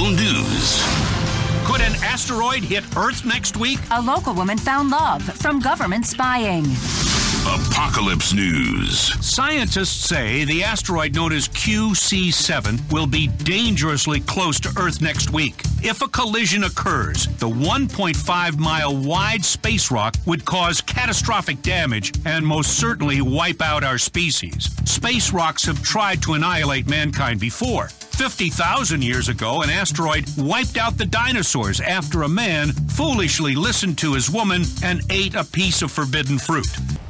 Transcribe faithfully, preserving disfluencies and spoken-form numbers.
Local news. Could an asteroid hit Earth next week? A local woman found love from government spying. Apocalypse news. Scientists say the asteroid known as Q C seven will be dangerously close to Earth next week. If a collision occurs, the one point five mile wide space rock would cause catastrophic damage and most certainly wipe out our species. Space rocks have tried to annihilate mankind before. fifty thousand years ago, an asteroid wiped out the dinosaurs after a man foolishly listened to his woman and ate a piece of forbidden fruit.